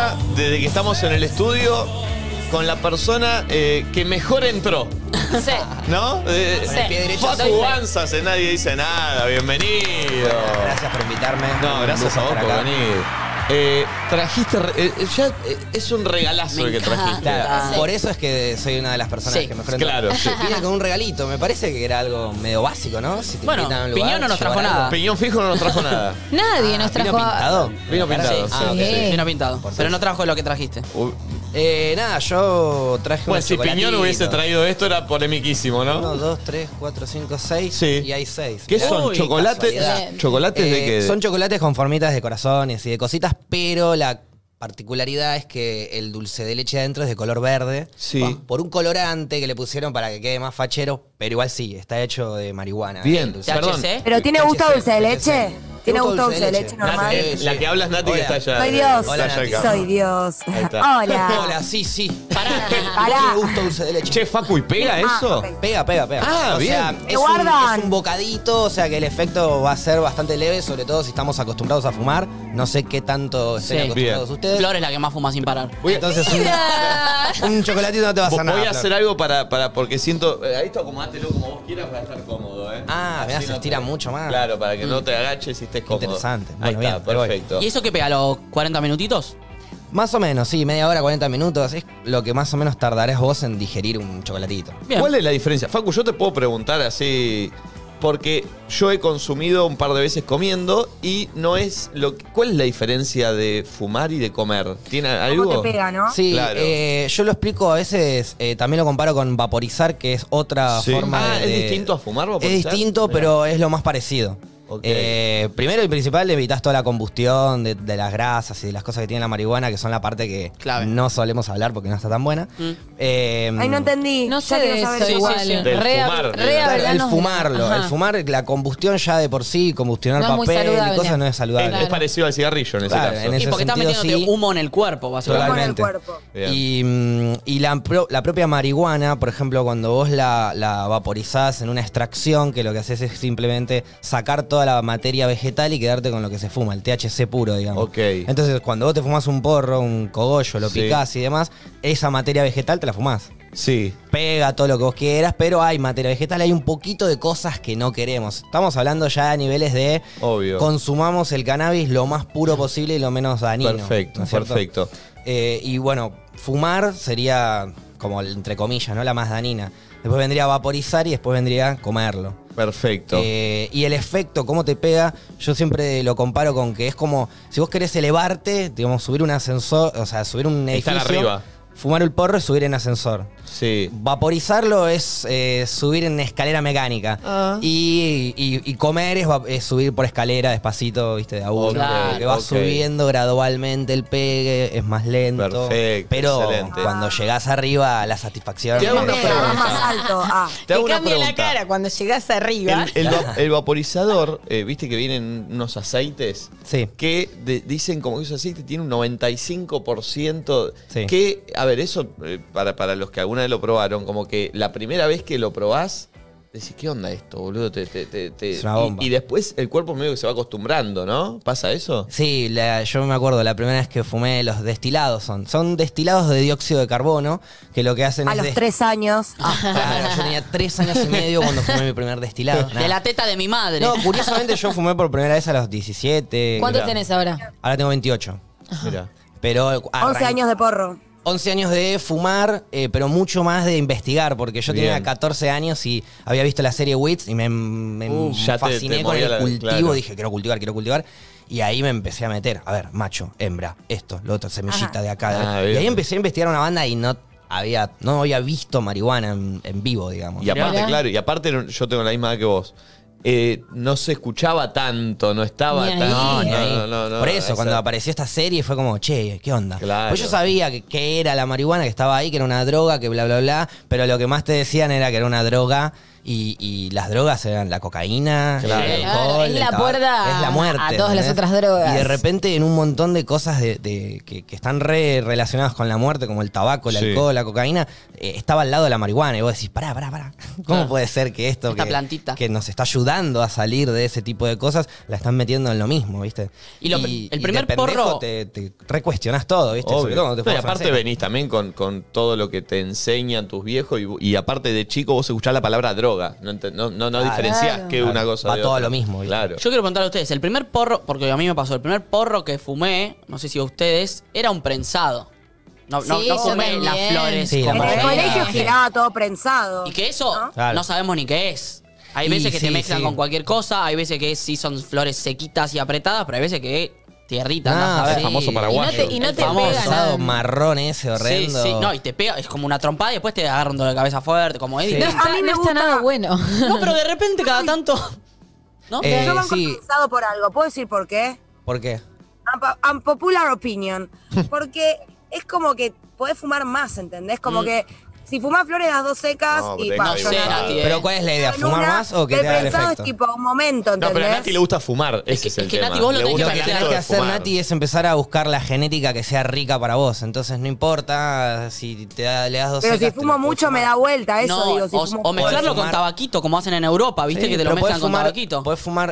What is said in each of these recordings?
programa, desde que estamos en el estudio, con la persona que mejor entró. Sí. ¿No? Facu Banzas, Nadie Dice Nada, bienvenido. Gracias por invitarme. No, gracias a vos por venir. Trajiste, ya es un regalazo el que trajiste. Claro, Sí. por eso es que soy una de las personas que mejor entró. Claro, sí. Vine con un regalito, me parece que era algo medio básico, ¿no? Si te Bueno, invitan a un lugar, Piñón no nos trajo llevar algo. nada. Piñón Fijo no nos trajo nada. Nadie nos ¿Vino trajo. pintado? Vino pintado. Sí. Ah, Sí. Vino pintado. Pero no trajo lo que trajiste. Nada, yo traje Bueno, unos si Piñón chocolatitos. hubiese traído esto era polemiquísimo, ¿no? 1, 2, 3, 4, 5, 6 Sí. y hay 6. ¿Qué son? Uy, ¿Chocolates? casualidad. ¿Chocolates de qué? Son chocolates con formitas de corazones y de cositas, pero la particularidad es que el dulce de leche adentro es de color verde. Sí. Por un colorante que le pusieron para que quede más fachero, pero igual sí, está hecho de marihuana. Bien, el dulce. perdón. THC. ¿Pero tiene gusto a dulce de leche? ¿Tiene gusto gusto a dulce de leche normal? Nati, La que habla es Nati, que Hola. está allá. Soy Dios. Hola, Está allá Nati. acá. Soy Dios. Ahí está. Hola. Hola, sí. Pará. Pará. Tiene gusto a dulce de leche. Che, Facu, ¿y pega Ah, eso? ok. Pega. Ah, o bien. sea, ¿Te guardan? es un bocadito, o sea que el efecto va a ser bastante leve, sobre todo si estamos acostumbrados a fumar. No sé qué tanto estén Sí. acostumbrados Bien. ustedes. Flor es la que más fuma sin parar. Entonces un chocolatito no te va a hacer nada. Voy a Flor. hacer algo porque siento. Ahí esto acomodátelo como vos quieras para estar cómodo, ¿eh? Ah, mirá, Así se no estira te- mucho más. Claro, para que no te agaches y estés cómodo. Interesante. Ahí Bueno, está, bien, me voy. perfecto. ¿Y eso qué pega a los 40 minutitos? Más o menos, sí, media hora, 40 minutos. Es lo que más o menos tardarás vos en digerir un chocolatito. Bien. ¿Cuál es la diferencia? Facu, yo te puedo preguntar así. Porque yo he consumido un par de veces comiendo y no es lo que, ¿cuál es la diferencia de fumar y de comer? ¿Tiene algo? ¿Cómo te pega, no? Sí, Claro. yo lo explico a veces, también lo comparo con vaporizar, que es otra Sí. forma Ah, de... ¿es distinto a fumar, Es vaporizar? distinto, Mirá. pero es lo más parecido. Ok. Primero y principal, evitas toda la combustión de las grasas y de las cosas que tiene la marihuana, que son la parte que Clave. no solemos hablar porque no está tan buena. Ay, no entendí. No Ya sé quiero de saber eso Sí, igual. sí, sí. Del fumar, Claro, el hablanos de- fumarlo, Ajá. el fumar, la combustión ya de por sí, combustionar No es muy papel y saludable. cosas no es saludable. Claro. Es parecido al cigarrillo en ese Claro, caso. en Y ese porque estás sentido, metiéndote sí. humo en el cuerpo, básicamente. Con el Totalmente. cuerpo. Bien. Y la propia marihuana, por ejemplo, cuando vos la vaporizás en una extracción, que lo que haces es simplemente sacar toda la materia vegetal y quedarte con lo que se fuma, el THC puro, digamos. Ok. Entonces, cuando vos te fumás un porro, un cogollo, lo Sí. picás y demás, esa materia vegetal te la fumás. Sí. Pega todo lo que vos quieras, pero hay materia vegetal, hay un poquito de cosas que no queremos. Estamos hablando ya a niveles de Obvio. consumamos el cannabis lo más puro posible y lo menos dañino. Perfecto, ¿no es cierto? perfecto. Y bueno, fumar sería como entre comillas, ¿no? La más dañina. Después vendría vaporizar y después vendría comerlo. Perfecto. Y el efecto, cómo te pega, yo siempre lo comparo con que es como si vos querés elevarte, digamos, subir un ascensor, o sea, subir un edificio. Estar arriba. Fumar el porro es subir en ascensor. Sí. Vaporizarlo es subir en escalera mecánica. Y comer es subir por escalera despacito, viste, de a uno. Claro, que va ok. subiendo gradualmente el pegue, es más lento. Perfecto, pero excelente. cuando llegás arriba, la satisfacción. Te hago una Vas pregunta. más alto. Ah. Te hago Que una cambie la pregunta. cara cuando llegás arriba. El vaporizador, viste que vienen unos aceites Sí. que dicen como que ese aceite tiene un 95%. Sí. Que, a ver, eso para los que alguna vez lo probaron, como que la primera vez que lo probás, decís, ¿qué onda esto, boludo? Es una bomba. Y después el cuerpo medio que se va acostumbrando, ¿no? ¿Pasa eso? Sí, yo me acuerdo, la primera vez que fumé los destilados son destilados de dióxido de carbono, que lo que hacen A es... los 3 años. Claro, yo tenía 3 años y medio cuando fumé mi primer destilado. De Nada. la teta de mi madre. No, curiosamente yo fumé por primera vez a los 17. ¿Cuántos Mirá. tenés ahora? Ahora tengo 28. Mira. Pero 11 años de porro. 11 años de fumar, pero mucho más de investigar, porque yo tenía Bien. 14 años y había visto la serie Wits y me Ya te fasciné con movía el la- cultivo. claro. Dije, quiero cultivar. Y ahí me empecé a meter. A ver, macho, hembra, esto, lo otro, semillita Ajá. de acá. Ah, y bien. ahí empecé a investigar una banda y no había visto marihuana en vivo, digamos. Y aparte, Mirá. claro, y aparte yo tengo la misma edad que vos. No se escuchaba tanto, no estaba Ni ahí. tan. No, ni ahí. no, Por eso, esa- cuando apareció esta serie fue como, che, ¿qué onda? Claro. Pues yo sabía que era la marihuana, que estaba ahí, que era una droga, que bla, bla, bla, pero lo que más te decían era que era una droga Y las drogas eran la cocaína, Claro. el Claro, alcohol, es el la tabaco, puerta es la muerte. a todas las ¿entendés? otras drogas. Y de repente en un montón de cosas que están re relacionadas con la muerte, como el tabaco, el Sí. alcohol, la cocaína, estaba al lado de la marihuana. Y vos decís, pará. ¿Cómo Claro. puede ser que esto Esta que, plantita. que nos está ayudando a salir de ese tipo de cosas, la están metiendo en lo mismo, ¿viste? Y el primer de pendejo porro- te recuestionás todo, ¿viste? Sobre Obvio. todo cuando te No, y fumas aparte francés. venís también con todo lo que te enseñan tus viejos y aparte de chico vos escuchás la palabra droga. No diferenciás que una cosa Va de todo otra. lo mismo, ¿viste? Claro. Yo quiero preguntarle a ustedes, el primer porro, porque a mí me pasó, el primer porro que fumé, no sé si a ustedes, era un prensado. No Sí, yo fumé también. las flores. Sí, la como En el mayoría. colegio que- giraba todo prensado. Y que eso ¿no? Claro. no sabemos ni qué es. Hay Y veces que te sí, mezclan sí. con cualquier cosa, hay veces que sí son flores sequitas y apretadas, pero hay veces que tierrita. Ah, andás a ver. el famoso paraguayo. Y no El te famoso. pega Rosado nada. marrón ese horrendo. Sí, no, y te pega, es como una trompada y después te agarran de la cabeza fuerte, como Eddie. No Sí. está, A mí me no está gusta- nada bueno. No, pero de repente cada tanto. ¿No? Yo banco sí. el prensado por algo. ¿Puedo decir por qué? ¿Por qué? Unpopular opinion. Porque es como que podés fumar más, ¿entendés? Como que si fumás flores las dos secas No, y pero pa, no yo sé, no- Nati, Pero ¿cuál es la idea? en ¿Fumar una, más o que el te haga el prensado efecto? es tipo un momento, No, ¿entendés? pero a Nati le gusta fumar. Ese es, es el que, tema. Nati, vos lo Le tenés gusta Lo que que el tenés acto que de hacer, fumar. Nati, es empezar a buscar la genética que sea rica para vos. Entonces no importa si le das dos Pero si secas, te fumo lo puedes mucho me fumar. da vuelta, eso No, digo. Si fumo o mezclarlo Podés con fumar- tabaquito, como hacen en Europa, ¿viste? Sí, que te lo pero mezclan podés con fumar- tabaquito. Podés fumar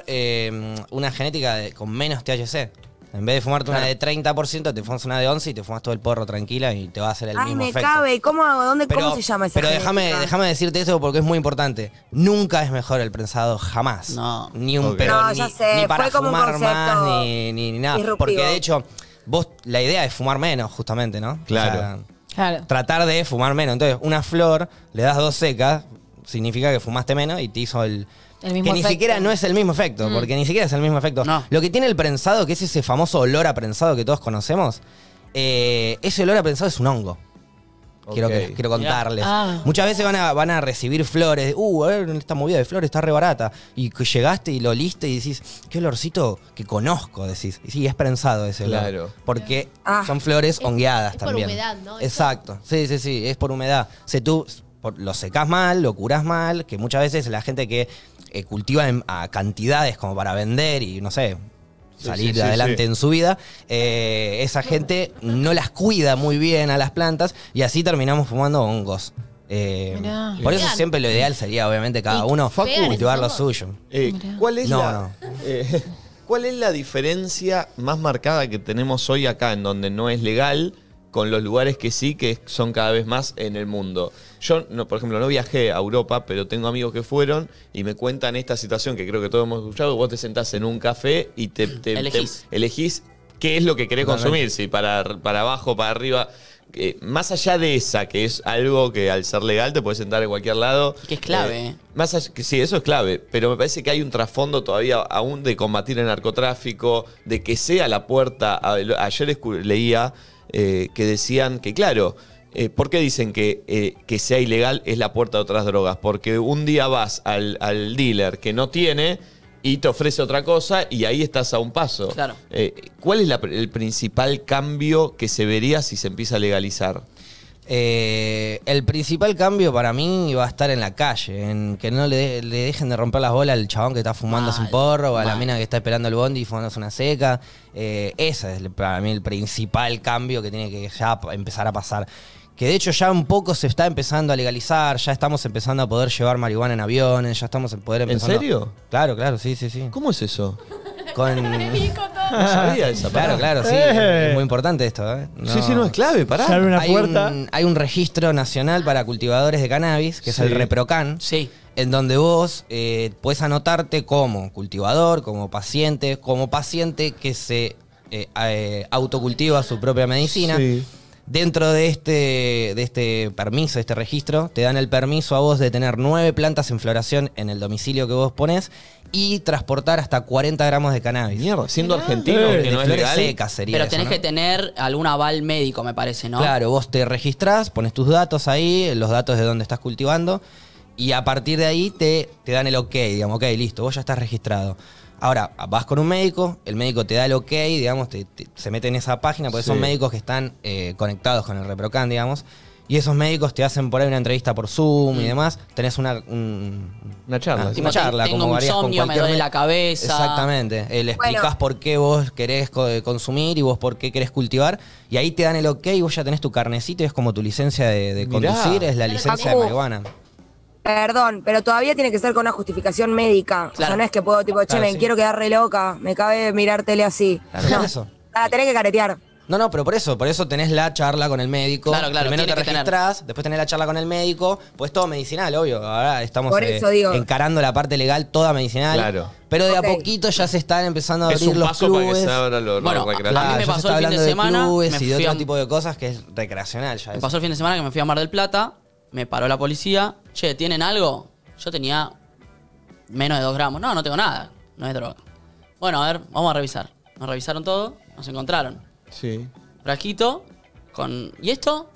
una genética con menos THC. En vez de fumarte una de 30%, te fumas una de 11 y te fumas todo el porro tranquila y te va a hacer el Ay, mismo me efecto. cabe. ¿Y cómo se llama esa Pero genética? déjame decirte eso porque es muy importante. Nunca es mejor el prensado, jamás. No. Ni un Ok. pero No, ni, ya sé, ni para fue como un fumar concepto más ni nada. disruptivo. Porque de hecho, vos la idea es fumar menos, justamente, ¿no? Claro. Claro. Tratar de fumar menos. Entonces, una flor, le das dos secas, significa que fumaste menos y te hizo el El mismo que ni efecto. siquiera no es el mismo efecto, porque ni siquiera es el mismo efecto. No. Lo que tiene el prensado, que es ese famoso olor a prensado que todos conocemos, ese olor a prensado es un hongo. Quiero Ok. contarles. Ah. Muchas veces van a recibir flores. A ver, esta movida de flores está re barata. Y que llegaste y lo oliste y decís, qué olorcito que conozco, decís. Y sí, es prensado ese olor. Claro. Porque Ah. son flores hongueadas es por también. humedad, ¿no? Eso. Exacto. Sí, es por humedad. Tú lo secás mal, lo curás mal, que muchas veces la gente que cultiva a cantidades como para vender y no sé, salir sí, adelante sí. en su vida, esa gente no las cuida muy bien a las plantas y así terminamos fumando hongos. Mirá. Por eso Mirá. siempre lo ideal sería obviamente cada ¿Y uno pegan esos cultivar lo hongos? suyo. ¿Cuál es No, la, no. ¿Cuál es la diferencia más marcada que tenemos hoy acá, en donde no es legal, con los lugares que sí, que son cada vez más en el mundo? Yo, no, por ejemplo, no viajé a Europa, pero tengo amigos que fueron y me cuentan esta situación que creo que todos hemos escuchado. Vos te sentás en un café y elegís qué es lo que querés consumir, si para abajo, para arriba. Más allá de esa, que es algo que al ser legal te puedes sentar en cualquier lado. Que es clave, Más allá, que sí, eso es clave, pero me parece que hay un trasfondo todavía aún de combatir el narcotráfico, de que sea la puerta. Ayer leía que decían que, claro, ¿por qué dicen que sea ilegal es la puerta de otras drogas? Porque un día vas al dealer que no tiene y te ofrece otra cosa y ahí estás a un paso. Claro. ¿Cuál es el principal cambio que se vería si se empieza a legalizar? El principal cambio para mí va a estar en la calle, en que no le dejen de romper las bolas al chabón que está fumándose un Mal, porro o a la mal. mina que está esperando el bondi y fumándose una seca. Ese es para mí el principal cambio que tiene que ya empezar a pasar. Que de hecho ya un poco se está empezando a legalizar, ya estamos empezando a poder llevar marihuana en aviones, ya estamos a poder empezando... serio? Claro, sí. ¿Cómo es eso? Con... No sabía esa Claro, palabra. claro, sí. Es muy importante esto, ¿eh? Sí, sí, no, es clave, pará. Se abre una Hay puerta. hay un registro nacional para cultivadores de cannabis, que es el Sí. ReproCan, Sí. en donde vos puedes anotarte como cultivador, como paciente que se autocultiva su propia medicina. Sí. Dentro de este permiso, de este registro, te dan el permiso a vos de tener 9 plantas en floración en el domicilio que vos ponés y transportar hasta 40 gramos de cannabis. Mierda, siendo argentino, De que no es flores legal. secas sería Pero eso, tenés ¿no? que tener algún aval médico, me parece, ¿no? Claro, vos te registrás, pones tus datos ahí, los datos de dónde estás cultivando, y a partir de ahí te dan el ok, digamos, ok, listo, vos ya estás registrado. Ahora, vas con un médico, el médico te da el ok, digamos, se mete en esa página, porque Sí. son médicos que están conectados con el ReproCan, digamos, Y esos médicos te hacen por ahí una entrevista por Zoom y demás. Tenés una charla. una charla, tengo como harías con insomnio, me cualquier duele médico. la cabeza. Exactamente. Le explicás Bueno. por qué vos querés consumir y vos por qué querés cultivar. Y ahí te dan el ok y vos ya tenés tu carnecito y es como tu licencia de Mirá. conducir, es la licencia de Facu. marihuana. Perdón, pero todavía tiene que ser con una justificación médica. O Claro. sea, no es que puedo, tipo, che, Claro, me sí. quiero quedar re loca, me cabe mirar tele así. Claro, no, por eso. tenés que caretear. No, pero por eso tenés la charla con el médico. Claro, Primero tiene te que tener. registrás, después tenés la charla con el médico, pues todo medicinal, obvio. Ahora estamos Por eso digo. encarando la parte legal, toda medicinal. Claro. Pero de Ok. a poquito ya se están empezando a Es abrir un los paso para que clubes. se abra lo Bueno, recreativo. a mí me ya se pasó está el fin de hablando semana, clubes me y de fui otro a- tipo de cosas que es recreacional ya. Me eso. pasó el fin de semana que me fui a Mar del Plata, me paró la policía. Che, ¿tienen algo? Yo tenía menos de 2 gramos. No, no tengo nada. No es droga. Bueno, a ver, vamos a revisar. Nos revisaron todo, nos encontraron. Sí. Frasquito con... ¿Y esto?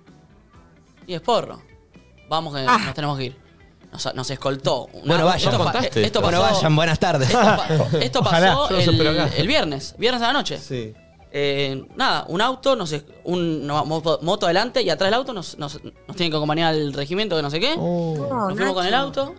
Y es porro. Vamos que nos tenemos que ir. Nos escoltó. Bueno, vayan. Esto, ¿Contaste esto Bueno, pasó, vayan, buenas tardes. esto Ojalá. pasó Yo los espero acá. el viernes a la noche. Sí. Nada, un auto, una moto adelante y atrás del auto nos tienen que acompañar al regimiento de no sé qué. Oh. No, Nos fuimos con el Nacho. auto.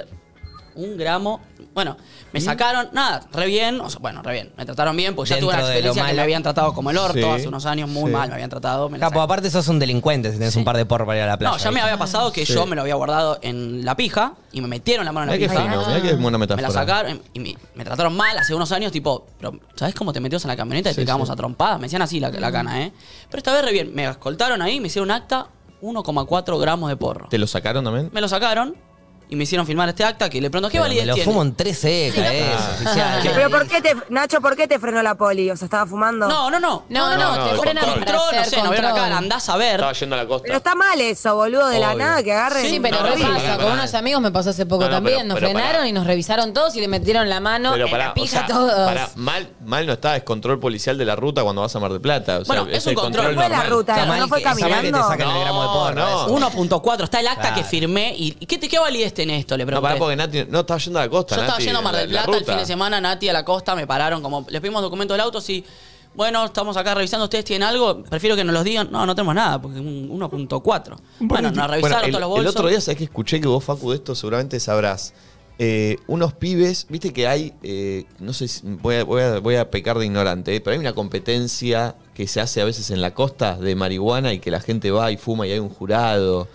1 gramo. Bueno, me sacaron, nada, re bien. O sea, bueno, re bien. Me trataron bien porque ya tuve una Dentro de lo experiencia que me malo. habían tratado como el orto Sí, hace unos años, muy sí. mal, me habían tratado. Me la Capo, aparte sos un delincuente si tenés un par de porros para ir a la playa. no, ya me había pasado que yo me lo había guardado en la pija y me metieron la mano en la Mirá qué pija. fino, mirá qué buena Me metáfora. la sacaron y me trataron mal hace unos años, tipo, pero ¿sabes cómo te metías en la camioneta y te quedamos a trompadas? Me decían así la cana, ¿eh? Pero esta vez re bien, me escoltaron ahí, me hicieron un acta, 1,4 gramos de porro. ¿Te lo sacaron también? Me lo sacaron y me hicieron filmar este acta que le pregunto, ¿qué Pero validez me lo tiene? fumo en 13 oficial. Pero ¿por qué Nacho, por qué te frenó la poli? O sea, ¿estaba fumando? No, No, te no, frenan control. para no hacer sé, no veo la control. cara, andás a ver. Estaba yendo a la costa. Pero está mal eso, boludo, de la Obvio. nada que agarren. Sí, pero No, repasa. pará, Con pará. unos amigos me pasó hace poco No, no, también. pero Nos pará. frenaron y nos revisaron todos y le metieron la mano Pero en pará, la o pija sea, todos. pará, mal no está, es control policial de la ruta cuando vas a Mar del Plata. O sea, Bueno, es un el control. Fue la normal. ruta, Está mal no fue está mal que te caminando. saquen el gramo de porro. No. eso. 1,4, está el acta Claro. que firmé. ¿Y qué validez tenés esto? Le No, pregunté. pará, porque Nati no estaba yendo a la costa. Yo estaba Nati, yendo a Mar del la Plata el ruta. fin de semana, Nati a la costa, me pararon como, les pedimos documentos del auto, sí. Bueno, estamos acá revisando, ¿ustedes tienen algo? Prefiero que nos los digan. No, no tenemos nada, porque un 1,4. Bueno, nos revisaron Bueno, todos los bolsos. el otro día, ¿sabés que escuché que vos, Facu, de esto seguramente sabrás? Unos pibes, viste que hay, no sé si, voy a pecar de ignorante, pero hay una competencia que se hace a veces en la costa de marihuana y que la gente va y fuma y hay un jurado.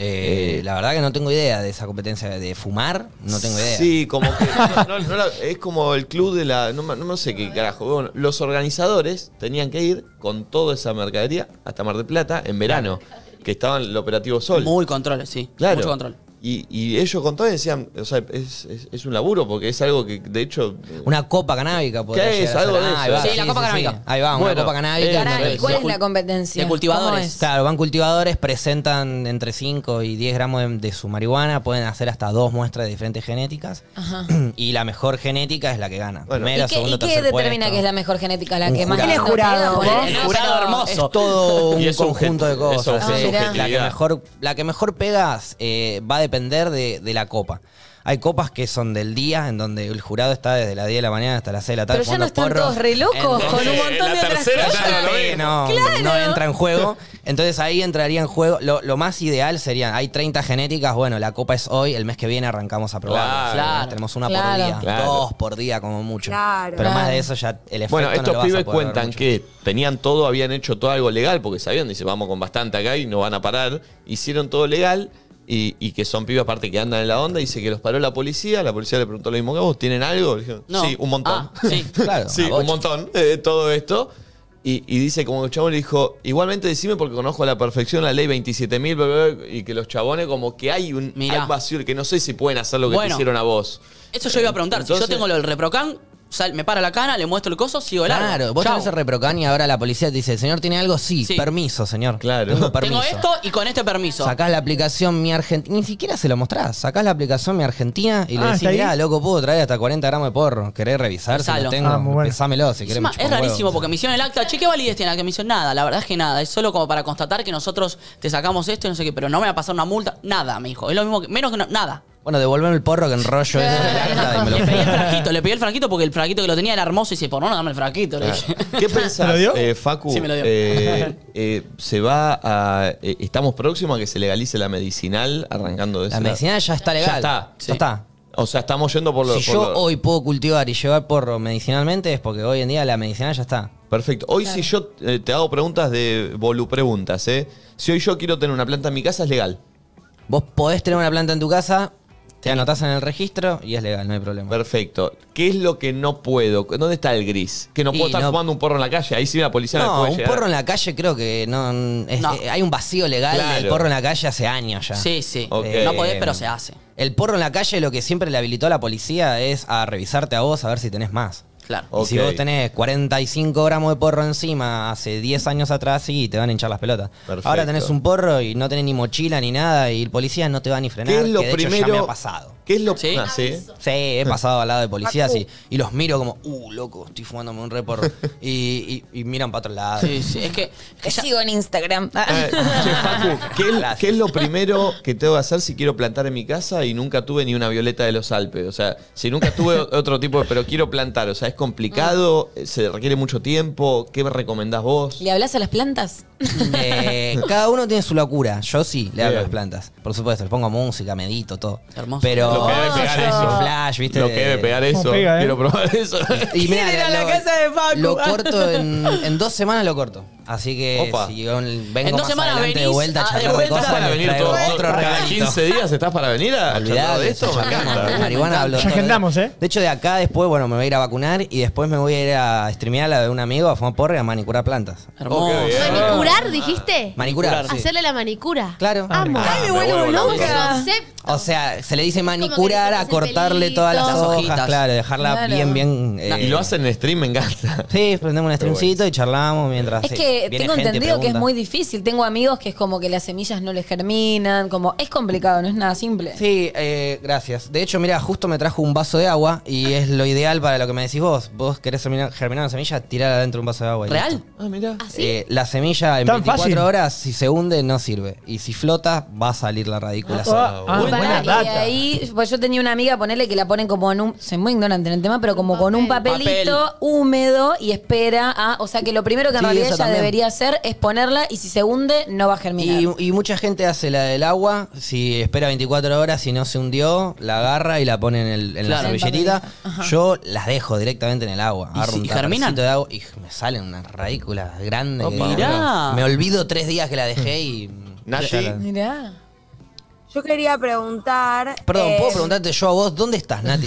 La verdad que no tengo idea de esa competencia de fumar, no tengo idea. Sí, como que es como el club de la... No sé qué carajo. Bueno, los organizadores tenían que ir con toda esa mercadería hasta Mar del Plata en verano, que estaba en el operativo Sol. Muy controles, sí. Claro. Mucho control. Y ellos contaban y decían, o sea, es un laburo porque es algo que, de hecho... Una copa canábica podría ¿Qué es? llegar a Algo ser. de Ah, ahí eso. va, Sí, la copa canábica. Ahí va, Bueno, una copa canábica. Pará, donde- ¿y cuál es de la competencia? de cultivadores. ¿Cómo es? Claro, van cultivadores, presentan entre 5 y 10 gramos de su marihuana, pueden hacer hasta 2 muestras de diferentes genéticas. Ajá. Y la mejor genética es la que gana. Bueno. Primero, ¿Y qué, segundo, y qué tercer determina puesto. que es la mejor genética? La Un que más jurado. lindo ¿Quién es jurado? queda? ¿Vos? El No, jurado pero hermoso. Es todo un Y es conjunto de subjetivo, cosas. es sí. subjetividad. La que mejor pegas va a depender de la copa. Hay copas que son del día, en donde el jurado está desde las 10 de la mañana hasta las 6 de la tarde. Pero ya no fumando están porros. todos re locos con un montón la de otras tercera cosas. ya no lo ves. No entra en juego. Entonces ahí entraría en juego. Lo más ideal sería, hay 30 genéticas, bueno, la copa es hoy, el mes que viene arrancamos a probar. Claro. Tenemos una Claro. por día, Claro. 2 por día como mucho. Claro. Pero más Claro. de eso ya el efecto Bueno, no lo estos vas a pibes poder ver cuentan mucho. que tenían todo, habían hecho todo algo legal, porque sabían, dice, vamos con bastante acá y no van a parar. Hicieron todo legal y que son pibes aparte que andan en la onda. Dice que los paró la policía le preguntó lo mismo que vos, ¿tienen algo? Le dijeron, No. sí, un montón. Ah, sí. Claro, Sí, una bocha. un montón, todo esto. Y dice como que el chabón le dijo, igualmente decime porque conozco a la perfección la ley 27.000, bla, bla, bla", y que los chabones como que hay un Mirá. hay vacío, que no sé si pueden hacer lo que te Bueno. hicieron a vos. Eso yo iba a preguntar. Si Entonces- yo tengo lo del Reprocan, me para la cana, le muestro el coso, sigo el Claro, vos Chau. tenés el reprocan y ahora la policía te dice, ¿señor tiene algo? Sí, Sí. permiso, señor. Claro. Tengo permiso. Tengo esto y con este permiso. Sacás la aplicación Mi Argentina, ni siquiera se lo mostrás. Sacás la aplicación Mi Argentina y le decís, ¿está ahí? mirá, loco, puedo traer hasta 40 gramos de porro. ¿Querés revisar si Pesalo. lo tengo? Ah, muy bueno. Pesámelo si querés. Encima, me chupa es un huevo. rarísimo porque me hicieron el acta. Che, ¿qué validez tiene la que me hicieron? Nada, la verdad es que nada. Es solo como para constatar que nosotros te sacamos esto y no sé qué, pero no me va a pasar una multa. Nada, me dijo. Es lo mismo que. Menos que nada. Bueno, devuélveme el porro que enrollo eso en el acta y me lo Le pedí el frasquito porque el frasquito que lo tenía era hermoso y dice, por no, dame el frasquito. Le dije. ¿Qué pensás, ¿Te lo dio? Facu? Sí, me lo dio. Se va a... estamos próximos a que se legalice la medicinal, arrancando de La ese medicina ya está legal. Ya está. Ya está. O sea, estamos yendo por lo... Si por yo lo- hoy puedo cultivar y llevar porro medicinalmente es porque hoy en día la medicinal ya está. Perfecto. Hoy si yo te hago preguntas de volupreguntas, ¿eh? Si hoy yo quiero tener una planta en mi casa, es legal. Vos podés tener una planta en tu casa, te anotás en el registro y es legal, no hay problema. Perfecto. ¿Qué es lo que no puedo? ¿Dónde está el gris? Que no Y puedo estar no- fumando un porro en la calle. Ahí sí la policía me No, puede un llegar. porro en la calle creo que no, No. hay un vacío legal Claro. del porro en la calle hace años ya. Sí, sí. Ok. No podés, pero se hace. El porro en la calle lo que siempre le habilitó a la policía es a revisarte a vos a ver si tenés más. Claro. Ok. Y si vos tenés 45 gramos de porro encima hace 10 años atrás, sí, te van a hinchar las pelotas. Perfecto. Ahora tenés un porro y no tenés ni mochila ni nada y el policía no te va ni frenar, ¿Qué es lo que de hecho primero? ya me ha pasado. ¿Qué es lo ¿Sí? sí. Sí, he pasado al lado de policías y los miro como, loco, estoy fumándome un re porro. y miran para otro lado. Sí, sí. Es que Te ya- sigo en Instagram. Che, Facu, Gracias. ¿qué es lo primero que tengo que hacer si quiero plantar en mi casa y nunca tuve ni una violeta de los Alpes? O sea, si nunca tuve otro tipo de... Pero quiero plantar, o sea, ¿es complicado? ¿Se requiere mucho tiempo? ¿Qué me recomendás vos? ¿Le hablas a las plantas? Cada uno tiene su locura. Yo sí le hablo a Bien. las plantas. Por supuesto, le pongo música, medito, todo. Hermoso. Pero Lo que debe pegar eso. flash, ¿viste? Lo que debe pegar eso. pega, Quiero probar eso. Y mirá, ¿Quién era la casa de Facu? Lo corto en 2 semanas lo corto. Así que Opa. si yo vengo En 2 más semanas adelante de venís, vuelta a de charlar de vuelta. cosas, ¿Para les venir traigo todo, otro cada regalito. 15 días estás para venir a charlar Olvidate, de esto? Me encanta. Marihuana hablo Ya todo. agendamos, ¿eh? De hecho, de acá después, bueno, me voy a ir a vacunar y después me voy a ir a streamear a la de un amigo a fumar porro y a manicurar plantas. Hermoso. Oh, qué bien. ¿Manicurar, dijiste? Manicurar, sí. Hacerle la manicura. Claro. Amo. Ay, me vuelvo loco. El concepto. O sea, se le dice Como que manicurar le a pones el cortarle todas las pelito. hojas, hojitas. claro, dejarla Claro. bien. Y lo hacen en stream, me encanta. Sí, prendemos un streamcito y charlamos mientras. Es que viene tengo gente, entendido que es pregunta. muy difícil. Tengo amigos que es como que las semillas no les germinan, como es complicado, no es nada simple. Sí, gracias. De hecho, mira, justo me trajo un vaso de agua y es lo ideal para lo que me decís vos. Vos querés germinar una semilla, tirala dentro de un vaso de agua. y ¿Real? listo. Ah, mirá. ¿Así? La semilla en Tan 24 fácil. horas, si se hunde, no sirve. Y si flota, va a salir la radícula sola. Buena Pará, y data. ahí, pues yo tenía una amiga, ponele que la ponen como en un, soy muy ignorante en el tema, pero como con un papelito Papel. húmedo y espera a, o sea que lo primero que en Sí, realidad eso ella también. debería hacer es ponerla y si se hunde no va a germinar. Y mucha gente hace la del agua, si espera 24 horas y no se hundió, la agarra y la pone en la Claro. servilletita. Ajá. Yo las dejo directamente en el agua. ¿Y Agarro si- un y germinan? tapercito de agua y me salen unas radículas grandes. Opa. Mirá. Me olvido 3 días que la dejé y... Nati. ya la- Mirá. Yo quería preguntar. Perdón, ¿puedo preguntarte yo a vos? ¿Dónde estás, Nati?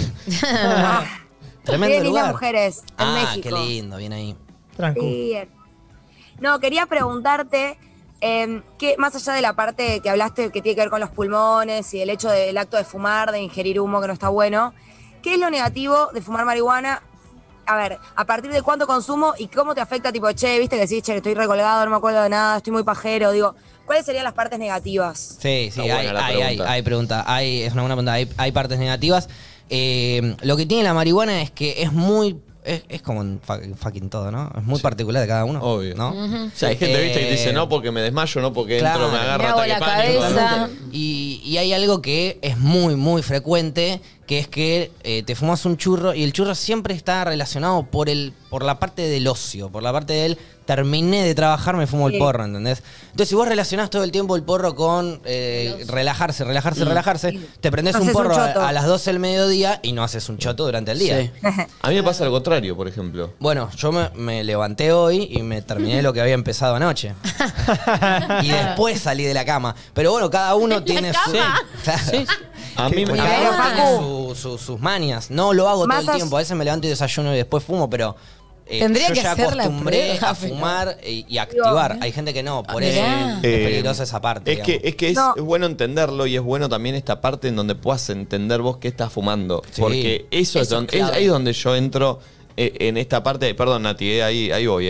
Tremendo Bien, lindas lugar. mujeres en Ah, México. qué lindo, bien ahí. Tranquilo. Sí. No, quería preguntarte, que más allá de la parte que hablaste que tiene que ver con los pulmones y el hecho del acto de fumar, de ingerir humo que no está bueno, ¿qué es lo negativo de fumar marihuana? A ver, ¿a partir de cuánto consumo y cómo te afecta? Tipo, che, viste que decís, che, estoy recolgado, no me acuerdo de nada, estoy muy pajero. Digo, ¿cuáles serían las partes negativas? Sí, sí, Está buena la pregunta. hay pregunta. Es una buena pregunta. Hay partes negativas. Lo que tiene la marihuana es que es muy... Es como en fucking todo, ¿no? Es muy particular de cada uno. Obvio. ¿no? O sea, hay gente, viste, que dice no porque me desmayo, no porque Claro. entro, me agarra Me hago ataque la pánico. cabeza. Y hay algo que es muy, muy frecuente, que es que te fumas un churro y el churro siempre está relacionado por la parte del ocio, por la parte del terminé de trabajar, me fumo el Sí. porro, ¿entendés? Entonces, si vos relacionás todo el tiempo el porro con relajarse, te prendés No un haces un porro choto. a las 12 del mediodía y no haces un choto durante el día. Sí. A mí me pasa lo contrario, por ejemplo. Bueno, yo me levanté hoy y me terminé lo que había empezado anoche. Y después salí de la cama. Pero bueno, cada uno tiene su... cama? Claro. Sí. A mí me... Cada uno Facu. tiene sus mañas. No lo hago todo Más el tiempo. A veces me levanto y desayuno y después fumo, pero Tendría yo que ya hacer la acostumbré prueba, a fumar y a activar. Hay gente que no, por eso Mirá. es peligrosa esa parte. Es que, digamos. es que es No. bueno entenderlo y es bueno también esta parte en donde puedas entender vos qué estás fumando. Sí. Porque eso es donde, clave. ahí es donde yo entro en esta parte. Perdón, Nati, ahí voy,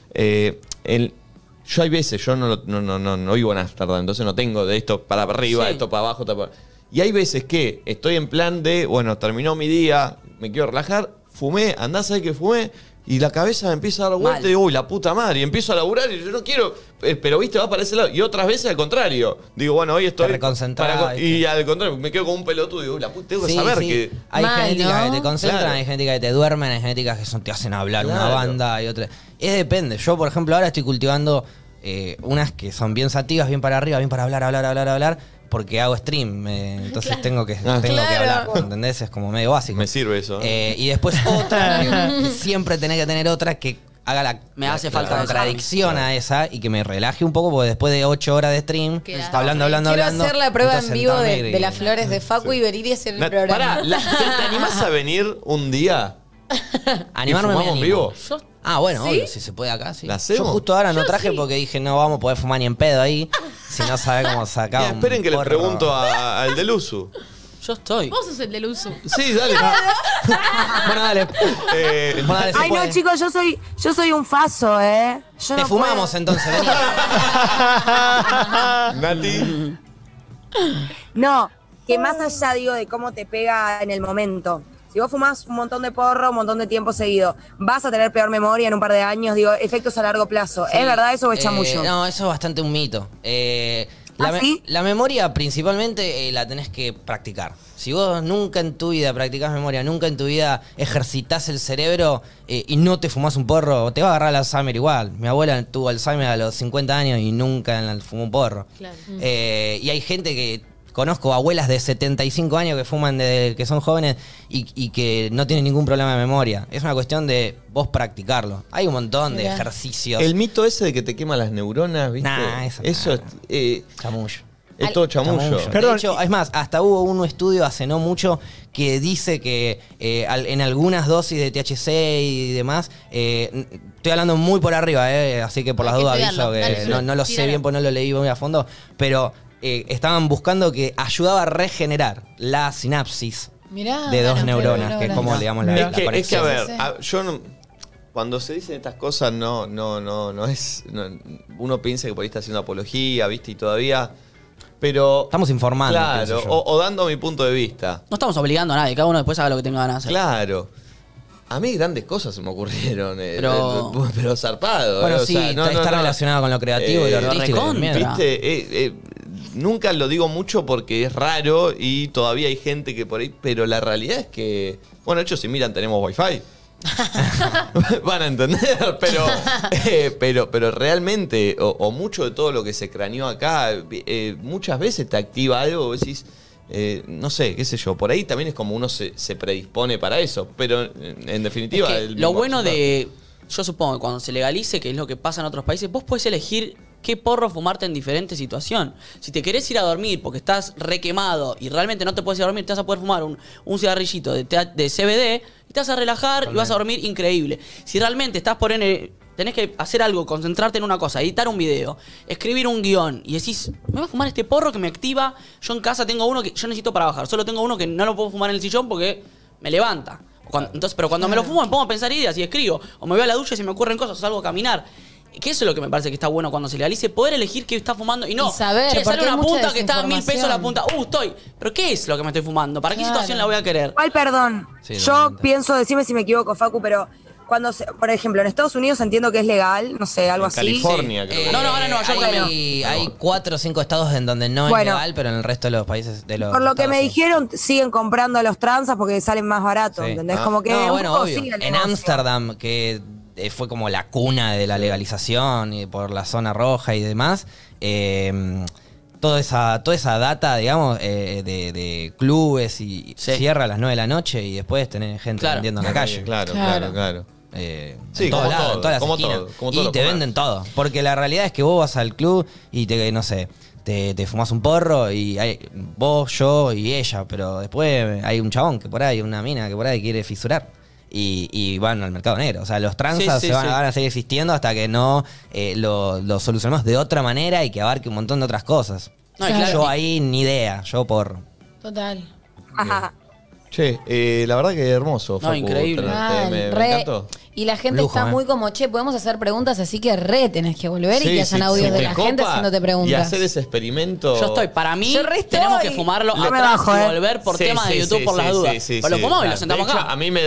yo hay veces, yo no vivo en Ámsterdam, entonces no tengo de esto para arriba, Sí. esto para abajo, esto para... Y hay veces que estoy en plan de, bueno, terminó mi día, me quiero relajar, fumé, andás a ver que fumé, Y la cabeza me empieza a dar vuelta Mal. y digo, uy, la puta madre. Y empiezo a laburar y yo no quiero. Pero viste, va para ese lado. Y otras veces al contrario. Digo, bueno, hoy estoy. Te reconcentrás, y al contrario, me quedo como un pelotudo. Digo, la puta, tengo que saber que. Hay Mal, genéticas ¿no? que te concentran, Claro. hay genéticas que te duermen, hay genéticas que te hacen hablar una Claro. banda y otras. Depende. Yo, por ejemplo, ahora estoy cultivando unas que son bien sativas, bien para arriba, bien para hablar, porque hago stream. Entonces tengo que Claro. hablar, ¿entendés? Es como medio básico. Me sirve eso. Y después otra, que siempre tenés que tener otra que haga Me hace falta la eso. contradicción a esa y que me relaje un poco, porque después de 8 horas de stream, Queda- está hablando. Quiero hacer la prueba en necesito vivo sentarme y- de las flores de Facu y venir y hacer el programa. Pará, ¿te animás a venir un día? Animarme ¿Y me fumamos en animo. vivo? Bueno, ¿Sí? obvio, si se puede acá, sí. ¿La hacemos? Yo justo ahora no traje porque dije, no vamos a poder fumar ni en pedo ahí, si no sabe cómo sacar Mira, esperen que le porro. pregunto al del uso. Yo estoy. Vos sos el del uso. Sí, dale. Bueno, dale. Bueno, dale, se Ay, puede. no, chicos, yo soy un faso, ¿eh? Yo Te no fumamos puedo. entonces, vení. Nati. No, que más allá, digo, de cómo te pega en el momento. Si vos fumás un montón de porro, un montón de tiempo seguido, vas a tener peor memoria en un par de años, digo, efectos a largo plazo. ¿Es verdad eso o es chamullo? No, eso es bastante un mito. ¿Ah, sí? La memoria principalmente la tenés que practicar. Si vos nunca en tu vida practicás memoria, nunca en tu vida ejercitás el cerebro y no te fumás un porro, te va a agarrar el Alzheimer igual. Mi abuela tuvo Alzheimer a los 50 años y nunca fumó un porro. Claro. Y hay gente que... Conozco abuelas de 75 años que fuman desde que son jóvenes y que no tienen ningún problema de memoria. Es una cuestión de vos practicarlo. Hay un montón de Mirá. ejercicios. El mito ese de que te quema las neuronas, ¿viste? Nah, eso es, Chamullo. es todo chamullo. De hecho, es más, hasta hubo un estudio hace no mucho que dice que en algunas dosis de THC y demás, estoy hablando muy por arriba, así que por Hay las que dudas estudiarlo. aviso que Dale, no lo sé tíralo. bien, pues no lo leí muy a fondo, pero estaban buscando que ayudaba a regenerar la sinapsis Mirá, de dos bueno, neuronas, pero que es como, digamos, la, Es la que, a conexión. ver, Sí. yo no. Cuando se dicen estas cosas, no es. Uno piensa que por ahí está haciendo apología, ¿viste? Y todavía. Pero. Estamos informando, Claro, pienso yo. o dando mi punto de vista. No estamos obligando a nadie, cada uno después haga lo que tenga ganas de hacer. Claro. A mí grandes cosas se me ocurrieron, Pero- zarpado. Bueno, o sí, sea, está relacionado con lo creativo y lo artístico recontra. también. Viste, nunca lo digo mucho porque es raro y todavía hay gente que por ahí, pero la realidad es que, bueno, de hecho, si miran, tenemos wifi. Van a entender, pero realmente, o mucho de todo lo que se craneó acá, muchas veces te activa algo, vos decís, no sé, qué sé yo, por ahí también es como uno se predispone para eso, pero en definitiva... Es que el lo mismo bueno resultado. de. Yo supongo que cuando se legalice, que es lo que pasa en otros países, vos podés elegir qué porro fumarte en diferentes situaciones. Si te querés ir a dormir porque estás requemado y realmente no te puedes ir a dormir, te vas a poder fumar un cigarrillito de CBD y te vas a relajar y vas a dormir increíble. Si realmente estás por tenés que hacer algo, concentrarte en una cosa, editar un video, escribir un guión y decís, me voy a fumar este porro que me activa. Yo en casa tengo uno que yo necesito para bajar, solo tengo uno que no lo puedo fumar en el sillón porque me levanta. Entonces, pero cuando me lo fumo me pongo a pensar ideas y escribo. O me voy a la ducha y se me ocurren cosas, o salgo a caminar. Que eso es lo que me parece que está bueno cuando se legalice, poder elegir qué está fumando y no. Y saber, che, sale porque hay una mucha punta que está a 1000 pesos la desinformación. punta. Estoy. Pero ¿qué es lo que me estoy fumando? ¿Para qué Claro. situación la voy a querer? Igual, perdón. Sí, Yo totalmente. pienso, decime si me equivoco, Facu, pero cuando, por ejemplo, en Estados Unidos entiendo que es legal, no sé, algo En así. California, creo que No, ahora en Nueva York hay 4 o 5 estados en donde no es Bueno. legal, pero en el resto de los países de los Por lo que estados me sí. dijeron, siguen comprando a los transas porque salen más baratos, Sí. ¿entendés? Ah. Como que No, un bueno, poco obvio. sigue el En negocio. Ámsterdam, que fue como la cuna de la legalización y por la zona roja y demás, toda esa data, digamos, de clubes y Sí. cierra a las 9 de la noche y después tenés gente Claro. vendiendo en la calle. Claro. Sí, En todos como lados, todo, en todas las como esquinas. todo, como todos y los te comercios. venden todo. Porque la realidad es que vos vas al club y no sé, te fumás un porro y hay vos, yo y ella, pero después hay un chabón que por ahí, una mina que por ahí quiere fisurar. Y van al mercado negro. O sea, los transas Sí, sí, se van sí. a seguir existiendo hasta que no lo solucionemos de otra manera y que abarque un montón de otras cosas. No, y claro, Yo y- ahí ni idea, yo porro. Total. Ajá. Che, la verdad que hermoso, No, Facu, increíble. tenerte, me Re- encantó. Y la gente Lujo, está ¿eh? muy como, che, podemos hacer preguntas, así que tenés que volver y Sí, que hayan sí, audios si de te la gente copa haciéndote Y preguntas. hacer ese experimento. Yo estoy, para mí, Yo re tenemos estoy. que fumarlo No me atrás bajo, y volver por Sí, temas de sí, YouTube sí, por las sí, dudas. sí, sí, Pero lo sí. fumamos y lo De sentamos hecho, acá. a mí me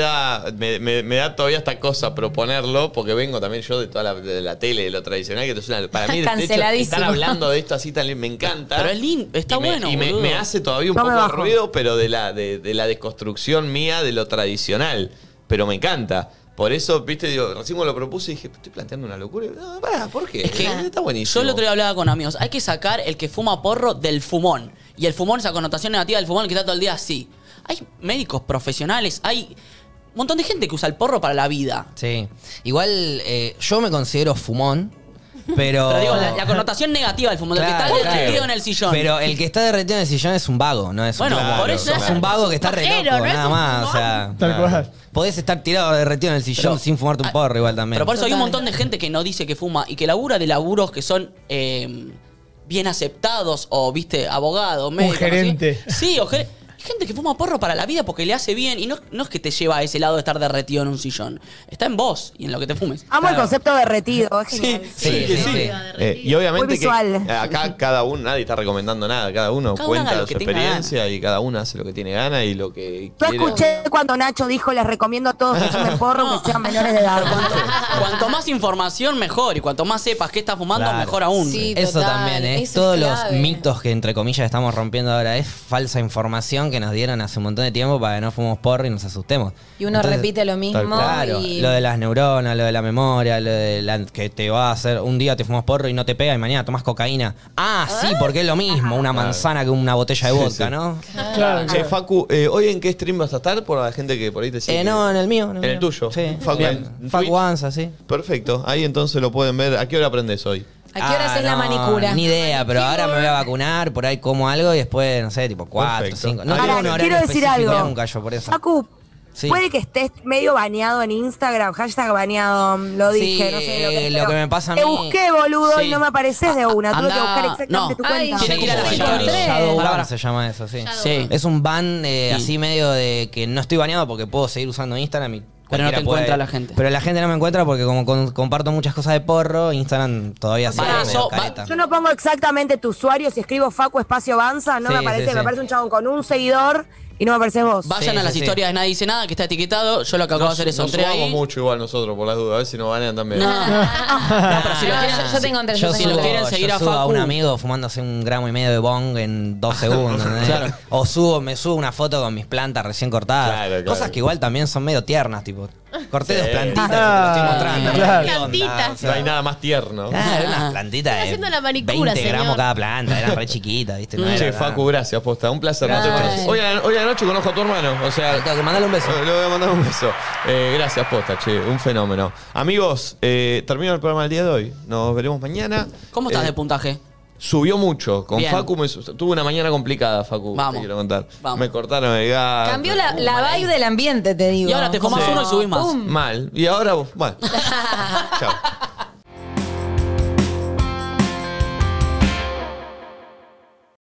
da todavía esta cosa proponerlo, porque vengo también yo de toda de la tele, de lo tradicional, que es para mí, de hecho, Canceladísimo. estar hablando de esto así tan me encanta. Pero es lindo, está bueno, Y boludo. me hace todavía un No me poco de bajo. ruido, pero de la desconstrucción mía de lo tradicional. Pero me encanta. Por eso, viste, digo, recién me lo propuse y dije, estoy planteando una locura. No, pará, ¿por qué? Es que Está buenísimo. yo el otro día hablaba con amigos. Hay que sacar el que fuma porro del fumón. Y el fumón, esa connotación negativa del fumón, el que está todo el día así. Hay médicos profesionales, hay un montón de gente que usa el porro para la vida. Sí. Igual yo me considero fumón, pero... Pero digo, la connotación negativa del fumón, del que Claro, está claro. derretido en el sillón. Pero el que está derretido en el sillón es un vago, no es Bueno, un fumón. por eso- Es un vago que está re Pajero, loco, no es nada un más. fumón. O sea, Tal cual. podés estar tirado derretido en el sillón sin fumarte un porro igual también. Pero por eso hay un Total. montón de gente que no dice que fuma y que labura de laburos que son bien aceptados o, viste, abogado, médico. no sé qué. gerente. Sí, hay gente que fuma porro para la vida porque le hace bien y no es que te lleva a ese lado de estar derretido en un sillón. Está en vos y en lo que te fumes. Amo el concepto derretido, es genial. Sí, sí, sí. Y obviamente Muy visual. que acá cada uno, nadie está recomendando nada, cada uno Cada uno haga cuenta lo su que tenga experiencia y cada uno hace lo que tiene gana y lo que Yo quiere. escuché cuando Nacho dijo, les recomiendo a todos que fumen porro, que sean menores de edad. Cuanto más información, mejor. Y cuanto más sepas qué estás fumando, Claro. mejor aún. Sí. Eso total, también, ¿eh? eso es Todos los clave. mitos que entre comillas estamos rompiendo ahora es falsa información que nos dieron hace un montón de tiempo para que no fumemos porro y nos asustemos. Y uno Entonces, repite lo mismo. Claro, y... lo de las neuronas, lo de la memoria, lo de que te va a hacer un día te fumas porro y no te pega y mañana tomas cocaína. Ah, sí, porque es lo mismo, una manzana que una botella de Sí, vodka, sí. ¿no? Claro, Che, Facu, ¿hoy en qué stream vas a estar? Por la gente que por ahí te sigue. No, en el mío. ¿En el tuyo? Sí. Facu, Bien. en Facu Twitch. Anza, sí. Perfecto, ahí entonces lo pueden ver. ¿A qué hora aprendes hoy? ¿A qué hora haces la no, manicura? Ni idea, pero ahora me voy a vacunar, por ahí como algo y después, no sé, tipo 4, Perfecto. 5. No Ahora, tengo un horario quiero decir específico algo. nunca yo por eso. Facu, Sí. puede que estés medio baneado en Instagram, hashtag baneado, lo Sí, dije, no sé lo pero que me pasa a Te mí- busqué, boludo, Sí. y no me apareces de una. Tuve que Anda- buscar exactamente no. tu Ay, cuenta. Tiene que ir a las Sí, stories. encontré. Shadow Pará, ban pará. se llama eso, sí. Sí. Es un ban Sí. así medio de que no estoy baneado porque puedo seguir usando Instagram y Pero no te cualquiera encuentra puede- la gente. Pero la gente no me encuentra porque como comparto muchas cosas de porro, Instagram todavía sigue Para medio eso, careta. Yo no pongo exactamente tu usuario, si escribo Facu espacio Banza, no Sí, me aparece, sí, sí. me aparece un chabón con un seguidor y no me apareces vos. Vayan Sí, a las sí, sí. historias de Nadie Dice Nada, que está etiquetado. Yo lo que acabo de hacer es no entré subamos ahí. mucho igual nosotros, por las dudas. A ver si nos banean también. No, pero si lo No, quieren, yo te encontré, Yo te si lo encontré. quieren seguir yo a subo a un Facu- amigo fumándose 1,5 gramos de bong en 2 segundos. ¿entendés? Claro. O me subo una foto con mis plantas recién cortadas. Claro, claro. Cosas que igual también son medio tiernas, tipo. Corté Sí. 2 plantitas y te lo estoy mostrando. Claro. ¿Qué onda? Plantitas. O sea, No hay nada más tierno. Claro, unas plantitas Estoy de haciendo la manicura, 20 gramos señor. cada planta, eran re chiquitas, ¿viste? No Che, era Facu, gracias, posta. Un placer. No te Ay. conoces. Hoy a la noche conozco a tu hermano. O sea, nada. Tengo que mandarle un beso. le voy a mandar un beso. Gracias, posta, che. Un fenómeno. Amigos, termino el programa del día de hoy. Nos veremos mañana. ¿Cómo estás de puntaje? Subió mucho. Con Bien. Facu tuve una mañana complicada, Facu. Vamos. Te quiero contar. Vamos. Me cortaron el gas. Cambió la vibe del ambiente, te digo. Y ahora te fumas Como- uno y subís más. ¡Pum! Mal. Y ahora, bueno. Chao.